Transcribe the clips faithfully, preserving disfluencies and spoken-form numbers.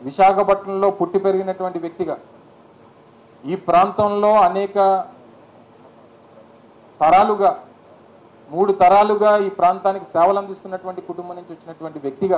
విశాఖపట్నంలో పుట్టి పెరిగినటువంటి వ్యక్తిగా ఈ ప్రాంతంలో అనేక తరాలుగా మూడు తరాలుగా ఈ ప్రాంతానికి సేవలు అందిస్తున్నటువంటి కుటుంబం నుంచి వచ్చినటువంటి వ్యక్తిగా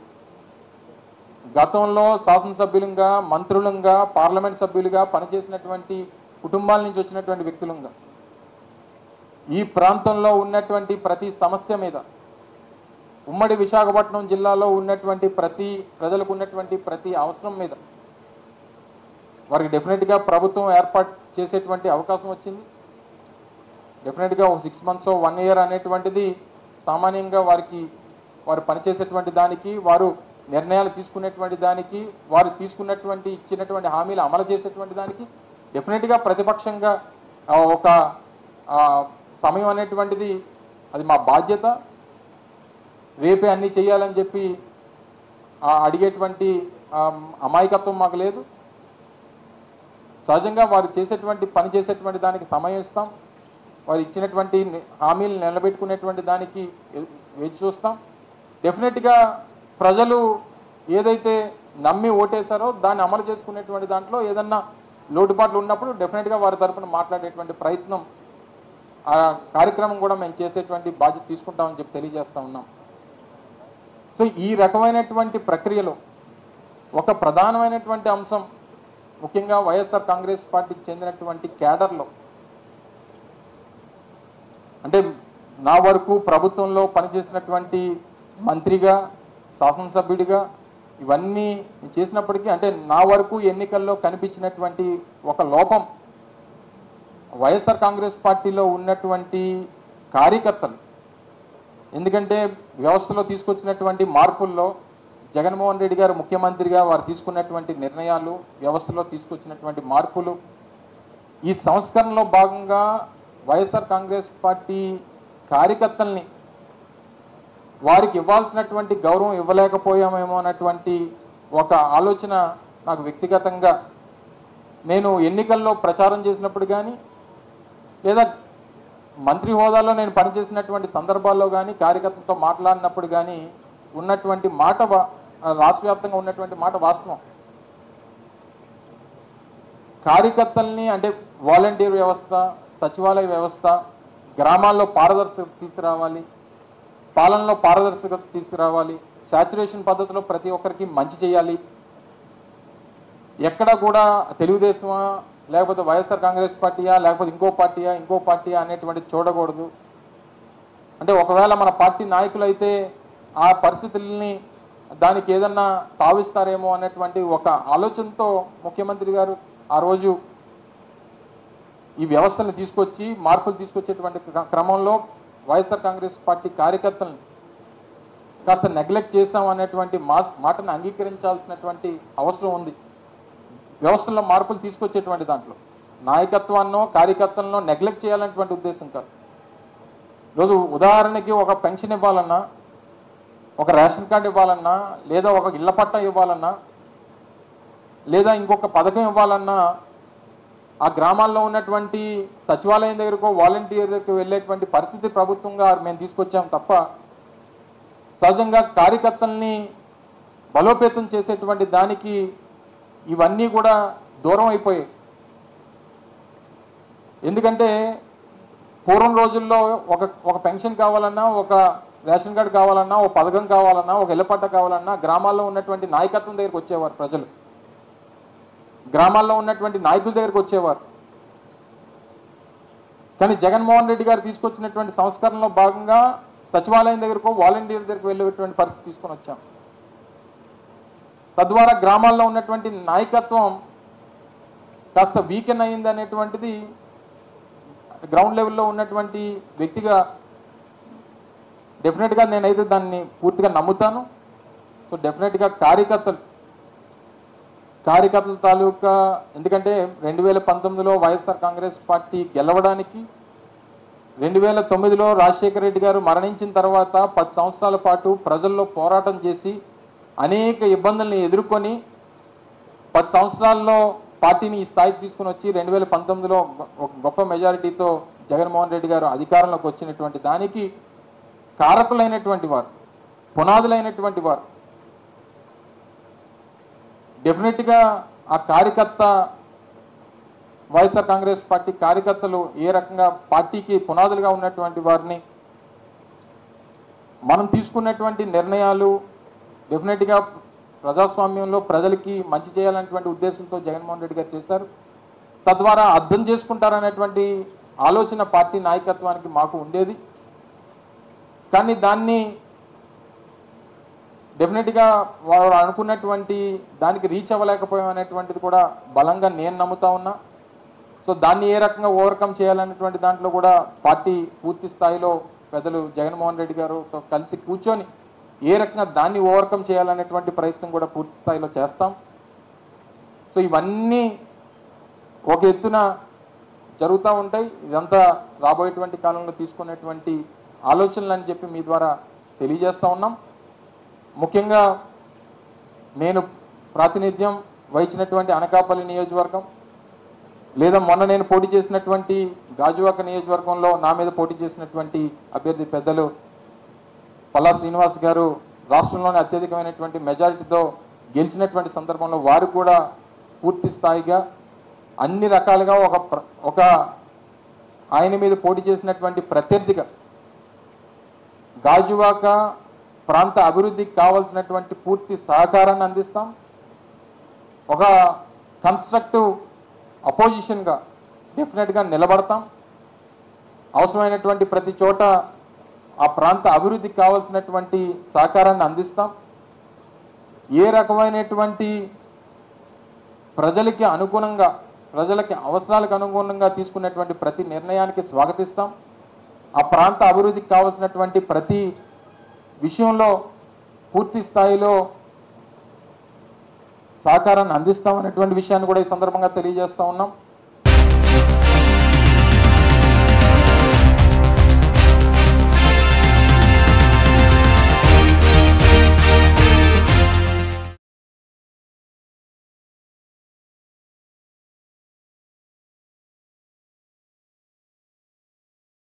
గతంలో శాసనసభ్యులుగా మంత్రులుగా పార్లమెంట్ సభ్యులుగా పనిచేసినటువంటి కుటుంబాల నుంచి వచ్చినటువంటి వ్యక్తులుగా ఈ ప్రాంతంలో ఉన్నటువంటి ప్రతి సమస్య మీద ఉమ్మడి విశాఖపట్నం జిల్లాలో ఉన్నటువంటి ప్రతి ప్రజలకు ఉన్నటువంటి ప్రతి అవసరం మీద వారికి డెఫినెట్గా ప్రభుత్వం ఏర్పాటు చేసేటువంటి అవకాశం వచ్చింది. డెఫినెట్గా ఒక సిక్స్ మంత్స్ వన్ ఇయర్ అనేటువంటిది సామాన్యంగా వారికి వారు పనిచేసేటువంటి దానికి వారు నిర్ణయాలు తీసుకునేటువంటి దానికి వారు తీసుకున్నటువంటి ఇచ్చినటువంటి హామీలు అమలు చేసేటువంటి దానికి డెఫినెట్గా ప్రతిపక్షంగా ఒక సమయం అనేటువంటిది అది మా బాధ్యత. రేపే అన్నీ చేయాలని చెప్పి అడిగేటువంటి అమాయకత్వం మాకు లేదు. సహజంగా వారు చేసేటువంటి పని చేసేటువంటి దానికి సమయం ఇస్తాం. వారు ఇచ్చినటువంటి హామీలు నిలబెట్టుకునేటువంటి దానికి వేచి చూస్తాం. డెఫినెట్గా ప్రజలు ఏదైతే నమ్మి ఓటేశారో దాన్ని అమలు చేసుకునేటువంటి దాంట్లో ఏదన్నా లోటుపాట్లు ఉన్నప్పుడు డెఫినెట్గా వారి తరఫున మాట్లాడేటువంటి ప్రయత్నం ఆ కార్యక్రమం కూడా మేము చేసేటువంటి బాధ్యత తీసుకుంటామని చెప్పి తెలియజేస్తూ ఉన్నాం. సో ఈ రకమైనటువంటి ప్రక్రియలో ఒక ప్రధానమైనటువంటి అంశం ముఖ్యంగా వైఎస్ఆర్ కాంగ్రెస్ పార్టీకి చెందినటువంటి క్యాడర్లో అంటే నా వరకు ప్రభుత్వంలో పనిచేసినటువంటి మంత్రిగా శాసనసభ్యుడిగా ఇవన్నీ చేసినప్పటికీ అంటే నా వరకు ఎన్నికల్లో కనిపించినటువంటి ఒక లోపం వైఎస్ఆర్ కాంగ్రెస్ పార్టీలో ఉన్నటువంటి కార్యకర్తలు. ఎందుకంటే వ్యవస్థలో తీసుకొచ్చినటువంటి మార్పుల్లో జగన్మోహన్ రెడ్డి గారు ముఖ్యమంత్రిగా వారు తీసుకున్నటువంటి నిర్ణయాలు వ్యవస్థలో తీసుకొచ్చినటువంటి మార్పులు ఈ సంస్కరణలో భాగంగా వైఎస్ఆర్ కాంగ్రెస్ పార్టీ కార్యకర్తల్ని వారికి ఇవ్వాల్సినటువంటి గౌరవం ఇవ్వలేకపోయామేమో అన్నటువంటి ఒక ఆలోచన నాకు వ్యక్తిగతంగా నేను ఎన్నికల్లో ప్రచారం చేసినప్పుడు కానీ లేదా మంత్రి హోదాలో నేను పనిచేసినటువంటి సందర్భాల్లో కానీ కార్యకర్తలతో మాట్లాడినప్పుడు కానీ ఉన్నటువంటి మాట రాష్ట్ర వ్యాప్తంగా ఉన్నటువంటి మాట వాస్తవం. కార్యకర్తల్ని అంటే వాలంటీర్ వ్యవస్థ సచివాలయ వ్యవస్థ గ్రామాల్లో పారదర్శకత తీసుకురావాలి, పాలనలో పారదర్శకత తీసుకురావాలి, శాచురేషన్ పద్ధతిలో ప్రతి ఒక్కరికి మంచి చేయాలి. ఎక్కడ కూడా తెలుగుదేశమా లేకపోతే వైఎస్ఆర్ కాంగ్రెస్ పార్టీయా లేకపోతే ఇంకో పార్టీయా ఇంకో పార్టీయా అనేటువంటి చూడకూడదు. అంటే ఒకవేళ మన పార్టీ నాయకులు అయితే ఆ పరిస్థితుల్ని దానికి ఏదన్నా తావిస్తారేమో అనేటువంటి ఒక ఆలోచనతో ముఖ్యమంత్రి గారు ఆ రోజు ఈ వ్యవస్థను తీసుకొచ్చి మార్పులు తీసుకొచ్చేటువంటి క్రమంలో వైఎస్ఆర్ కాంగ్రెస్ పార్టీ కార్యకర్తలను కాస్త నెగ్లెక్ట్ చేశాం అనేటువంటి మా మాటను అంగీకరించాల్సినటువంటి అవసరం ఉంది. వ్యవస్థల్లో మార్పులు తీసుకొచ్చేటువంటి దాంట్లో నాయకత్వాన్నో కార్యకర్తలను నెగ్లెక్ట్ చేయాలనేటువంటి ఉద్దేశం కాదు. ఈరోజు ఉదాహరణకి ఒక పెన్షన్ ఇవ్వాలన్నా ఒక రేషన్ కార్డు ఇవ్వాలన్నా లేదా ఒక ఇళ్ల పట్టా ఇవ్వాలన్నా లేదా ఇంకొక పథకం ఇవ్వాలన్నా ఆ గ్రామాల్లో ఉన్నటువంటి సచివాలయం దగ్గరకు వాలంటీర్ దగ్గరకు వెళ్ళేటువంటి పరిస్థితి ప్రభుత్వంగా మేము తీసుకొచ్చాం తప్ప సహజంగా కార్యకర్తల్ని బలోపేతం చేసేటువంటి దానికి ఇవన్నీ కూడా దూరం అయిపోయాయి. ఎందుకంటే పూర్వం రోజుల్లో ఒక ఒక పెన్షన్ కావాలన్నా ఒక రేషన్ కార్డు కావాలన్నా ఒక పథకం కావాలన్నా ఒక ఇళ్ల పట్టా కావాలన్నా గ్రామాల్లో ఉన్నటువంటి నాయకత్వం దగ్గరికి వచ్చేవారు, ప్రజలు గ్రామాల్లో ఉన్నటువంటి నాయకుల దగ్గరికి వచ్చేవారు. కానీ జగన్మోహన్ రెడ్డి గారు తీసుకొచ్చినటువంటి సంస్కరణలో భాగంగా సచివాలయం దగ్గరకు వాలంటీర్ దగ్గరకు వెళ్ళేటువంటి పరిస్థితి తీసుకొని వచ్చాం. తద్వారా గ్రామాల్లో ఉన్నటువంటి నాయకత్వం కాస్త వీకెన్ అయింది అనేటువంటిది గ్రౌండ్ లెవెల్లో ఉన్నటువంటి వ్యక్తిగా డెఫినెట్గా నేనైతే దాన్ని పూర్తిగా నమ్ముతాను. సో డెఫినెట్గా కార్యకర్తలు కార్యకర్తల తాలూకా ఎందుకంటే రెండు వేల పంతొమ్మిదిలో వైఎస్ఆర్ కాంగ్రెస్ పార్టీ గెలవడానికి రెండు వేల తొమ్మిదిలో రాజశేఖర రెడ్డి గారు మరణించిన తర్వాత పది సంవత్సరాల పాటు ప్రజల్లో పోరాటం చేసి అనేక ఇబ్బందుల్ని ఎదుర్కొని పది సంవత్సరాల్లో పార్టీని ఈ స్థాయికి తీసుకుని వచ్చి రెండు వేల పంతొమ్మిదిలో ఒక గొప్ప మెజారిటీతో జగన్మోహన్ రెడ్డి గారు అధికారంలోకి వచ్చినటువంటి దానికి కారకులైనటువంటి వారు, పునాదులైనటువంటి వారు. డెఫినెట్గా ఆ కార్యకర్త వైఎస్ఆర్ కాంగ్రెస్ పార్టీ కార్యకర్తలు ఏ రకంగా పార్టీకి పునాదులుగా ఉన్నటువంటి వారిని మనం తీసుకున్నటువంటి నిర్ణయాలు డెఫినెట్గా ప్రజాస్వామ్యంలో ప్రజలకి మంచి చేయాలనేటువంటి ఉద్దేశంతో జగన్మోహన్ రెడ్డి గారు చేశారు. తద్వారా అర్థం చేసుకుంటారనేటువంటి ఆలోచన పార్టీ నాయకత్వానికి మాకు ఉండేది. కానీ దాన్ని డెఫినెట్గా వారు అనుకున్నటువంటి దానికి రీచ్ అవ్వలేకపోయాం అనేటువంటిది కూడా బలంగా నేను నమ్ముతా ఉన్నా. సో దాన్ని ఏ రకంగా ఓవర్కమ్ చేయాలనేటువంటి దాంట్లో కూడా పార్టీ పూర్తి స్థాయిలో పెద్దలు జగన్మోహన్ రెడ్డి గారితో కలిసి కూర్చొని ఏ రకంగా దాన్ని ఓవర్కమ్ చేయాలనేటువంటి ప్రయత్నం కూడా పూర్తి స్థాయిలో చేస్తాం. సో ఇవన్నీ ఒక ఎత్తున జరుగుతూ ఉంటాయి. ఇదంతా రాబోయేటువంటి కాలంలో తీసుకునేటువంటి ఆలోచనలు అని చెప్పి మీ ద్వారా తెలియజేస్తూ ఉన్నాం. ముఖ్యంగా నేను ప్రాతినిధ్యం వహించినటువంటి అనకాపల్లి నియోజకవర్గం లేదా మొన్న నేను పోటీ చేసినటువంటి గాజువాక నియోజకవర్గంలో నా మీద పోటీ చేసినటువంటి అభ్యర్థి పెద్దలు పల్లా శ్రీనివాస్ గారు రాష్ట్రంలోనే అత్యధికమైనటువంటి మెజారిటీతో గెలిచినటువంటి సందర్భంలో వారు కూడా పూర్తి స్థాయిగా అన్ని రకాలుగా ఒక ఒక ఆయన మీద పోటీ చేసినటువంటి ప్రత్యర్థిగా గాజువాక ప్రాంత అభివృద్ధికి కావాల్సినటువంటి పూర్తి సహకారాన్ని అందిస్తాం. ఒక కన్స్ట్రక్టివ్ అపోజిషన్గా డెఫినెట్గా నిలబడతాం. అవసరమైనటువంటి ప్రతి చోట ఆ ప్రాంత అభివృద్ధికి కావాల్సినటువంటి సహకారాన్ని అందిస్తాం. ఏ రకమైనటువంటి ప్రజలకి అనుగుణంగా ప్రజలకి అవసరాలకు అనుగుణంగా తీసుకునేటువంటి ప్రతి నిర్ణయానికి స్వాగతిస్తాం. ఆ ప్రాంత అభివృద్ధికి కావాల్సినటువంటి ప్రతి విషయంలో పూర్తి స్థాయిలో సహకారాన్ని అందిస్తామనేటువంటి విషయాన్ని కూడా ఈ సందర్భంగా తెలియజేస్తూ ఉన్నాం.